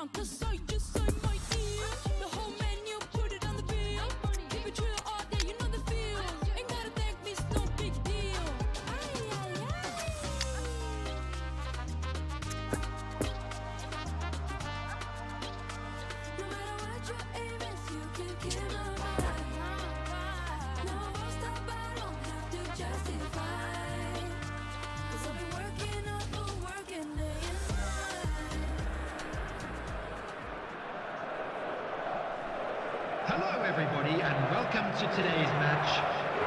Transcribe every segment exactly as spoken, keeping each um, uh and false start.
on, cause I just signed my deal. The whole menu, put it on the bill. Keep it chill all day, you know the feel. Ain't gotta thank me, it's no big deal. Ay, ay, ay. No matter what your aim is, you can kill my vibe. No, I'll stop, I don't have to justify. Cause I've been working up for working day and night. Hello everybody and welcome to today's match.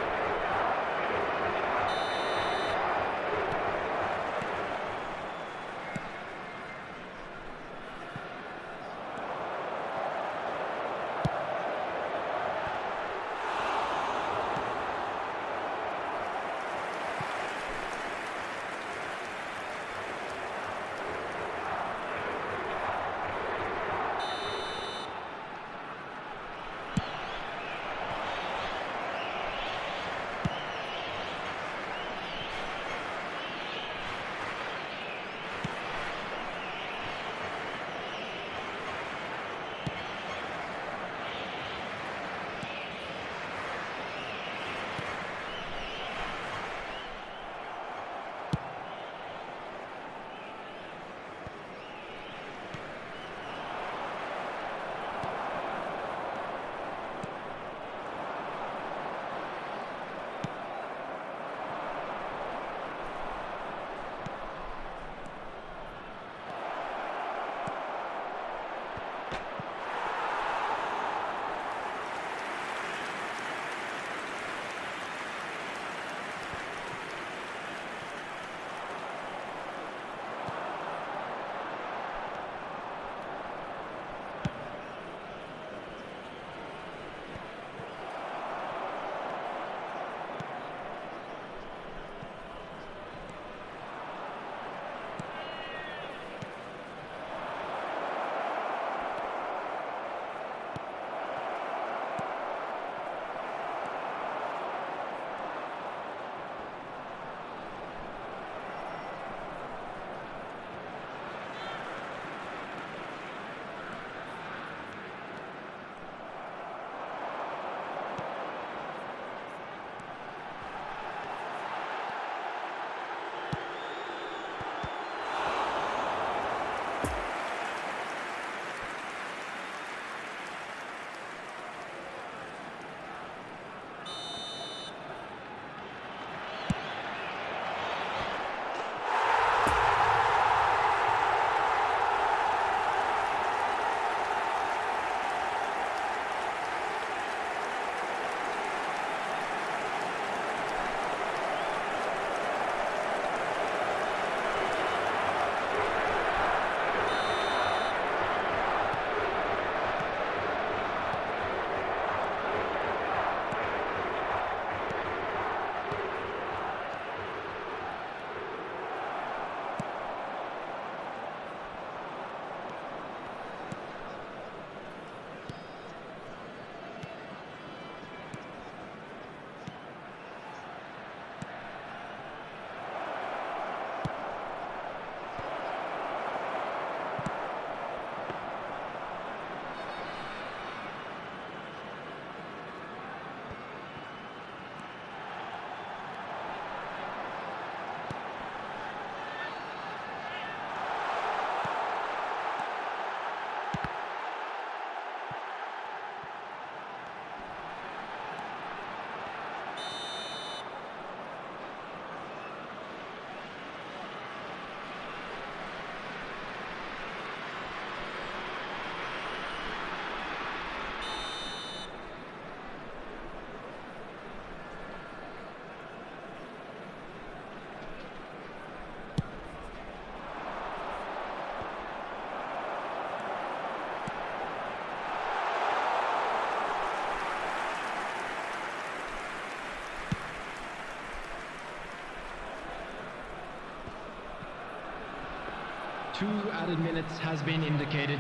Two added minutes has been indicated.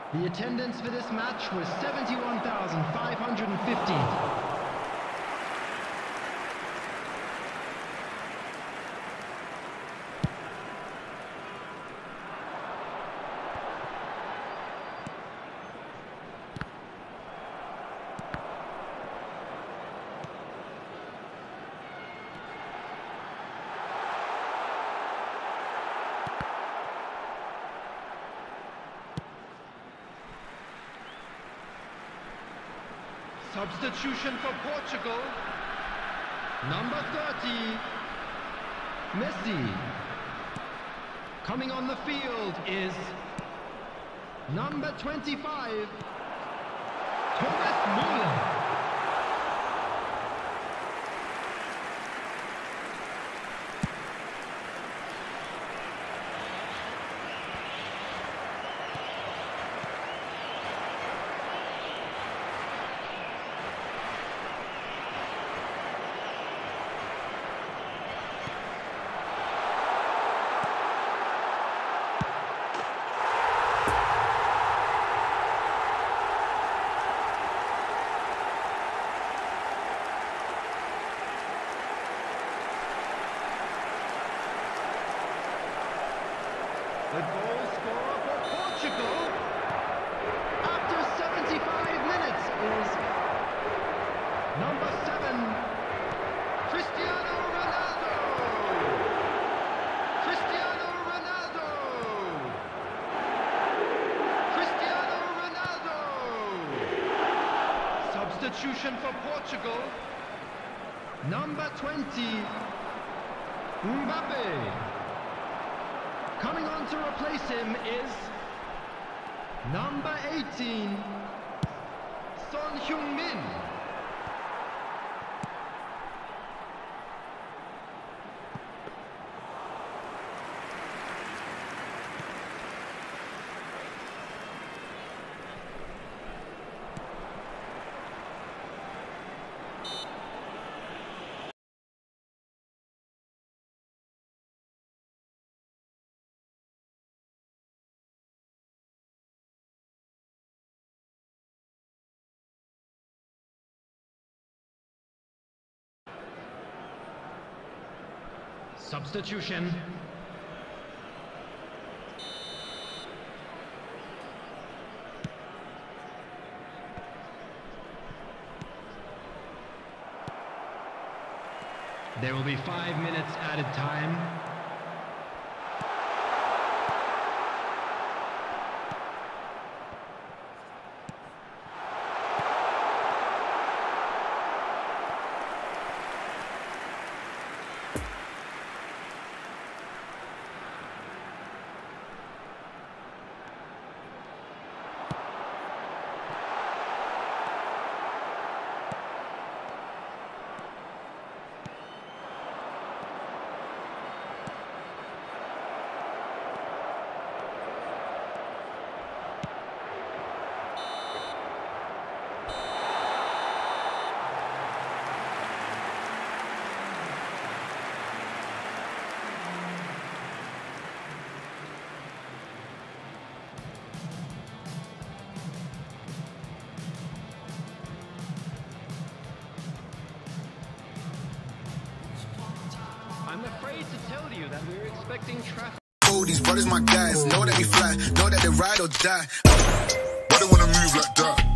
The attendance for this match was seventy-one thousand five hundred fifty. Substitution for Portugal. Number thirty, Messi. Coming on the field is number twenty-five, Thomas Müller. The goal scorer for Portugal after seventy-five minutes is number seven, Cristiano Ronaldo. Cristiano Ronaldo. Cristiano Ronaldo. Substitution for Portugal. Number twenty, Mbappe. Coming on to replace him is number eighteen, Son Heung-min. Substitution. There will be five minutes added time. I'm afraid to tell you that we're expecting traffic. Oh, these brothers my guys, know that we fly, know that they ride or die. Why they wanna move like that?